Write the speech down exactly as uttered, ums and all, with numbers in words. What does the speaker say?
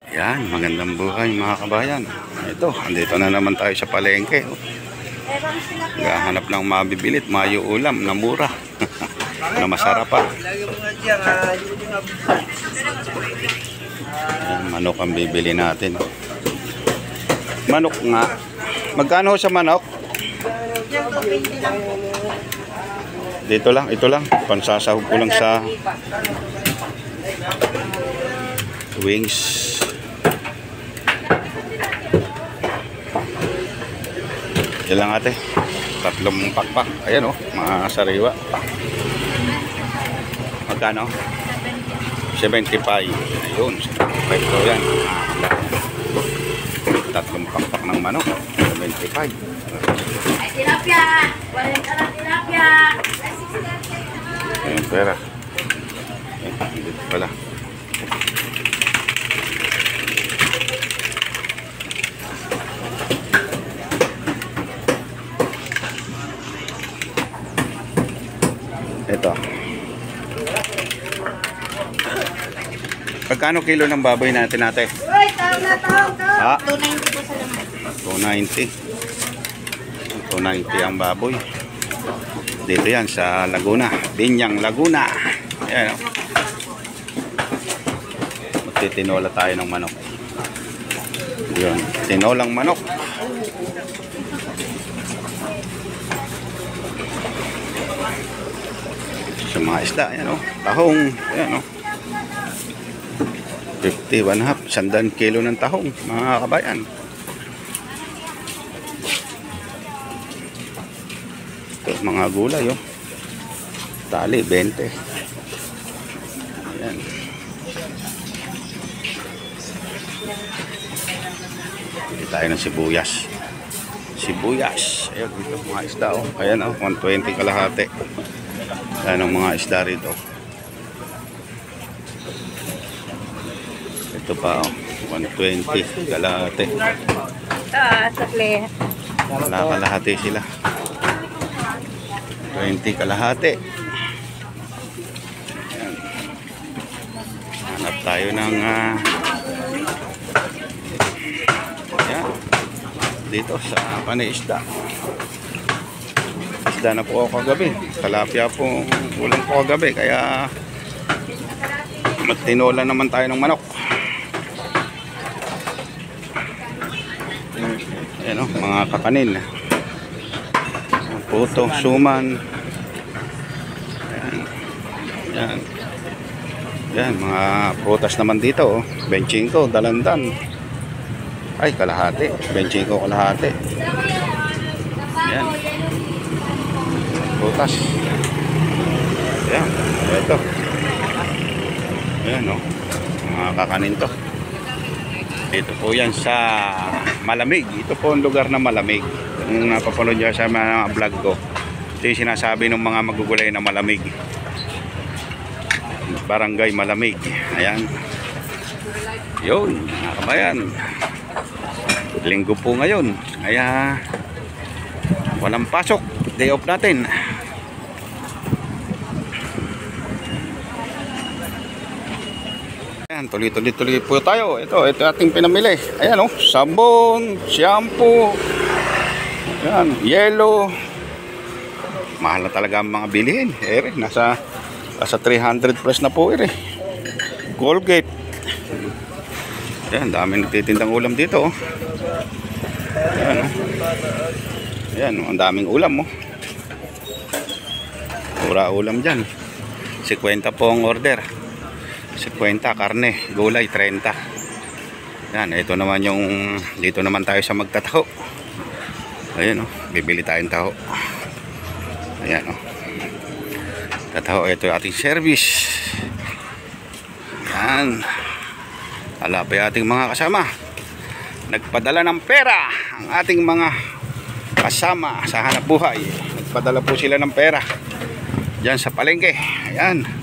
Yan, magandang buhay mga kabayan. Ito, andito na naman tayo sa palengke. Gahanap ng mabibilit, mayo ulam na mura. Na masarap pa. Yan, manok ang bibili natin. Manok nga. Magkano sa manok? Dito lang, ito lang. Pansasahog ko lang sa wings. Yan lang ate. Tatlong pakpak. Ayan o, oh, mga sariwa. Magkano? seventy-five. Ayun, seventy-five ko yan. Tatlong pakpak ng manok. seventy-five. Ay, tilapia! Walang ka lang tilapia! Ayun, pera. Ayun, dito pala. Ito. Pagkano kilo ng baboy natin ate? Uy, tao na tao, tao! Ha? two ninety po sa laman. two ninety. two ninety ang baboy. Dito yan sa Laguna. Binyang Laguna. Ayan. Magtitinola tayo ng manok. Yun. Tinolang manok. Sa mga isda, ayan o, tahong, ayan o, fifty, one half, sandan kilo ng tahong, mga kabayan. Ito, mga gulay o, tali, twenty. Ayan. Hindi tayo ng sibuyas. Sibuyas, ayan, dito mga isda o, ayan o, one twenty kalahati. Ayan ang mga isda rito. Ito pa, oh, one twenty kalahati. Ah, sakli. Wala kalahati sila. twenty kalahati. Ayan. Hanap tayo ng uh, ayan, dito sa panisda. Isda na po ako kagabi. Talapia po ulang po kagabi. Kaya magtinola naman tayo ng manok. Ayan o, mga kakanin. Puto, suman. Ayan. Ayan. Ayan, mga prutas naman dito. Benching ko, dalandan. Ay, kalahati. Benching ko, kalahati. Ayan. Prutas. Ayan, ito. Ayan o, mga kakanin to. Ito po yan sa malamig. Ito po ang lugar na malamig. Kung napapanood nyo sa mga vlog ko, ito yung sinasabi ng mga magugulay na malamig. Barangay Malamig. Ayan. Yun, mga kabayan. Linggo po ngayon. Kaya walang pasok. Day off natin. Ayan, tuloy-tuloy po tayo. Ito, ito ating pinamili. Ayan o, oh, sabon, shampoo, ayan, yellow. Mahal na talaga ang mga bilihin. Eh, nasa, nasa three hundred plus na po eh. Colgate. Ayan, dami nagtitindang ulam dito. Oh. Ayan o. Oh. Ayan, ang daming ulam oh. Pura ulam dyan. fifty po ang order. fifty karne, gulay thirty. Yan, ito naman yung dito naman tayo sa magtataho. Ayan oh, bibili tayong taho. Ayan oh. Tataho, ito yung ating service. Yan. Ala pa yung ating mga kasama. Nagpadala ng pera ang ating mga kasama sa hanap buhay. Nagpadala po sila ng pera diyan sa palengke. Ayan.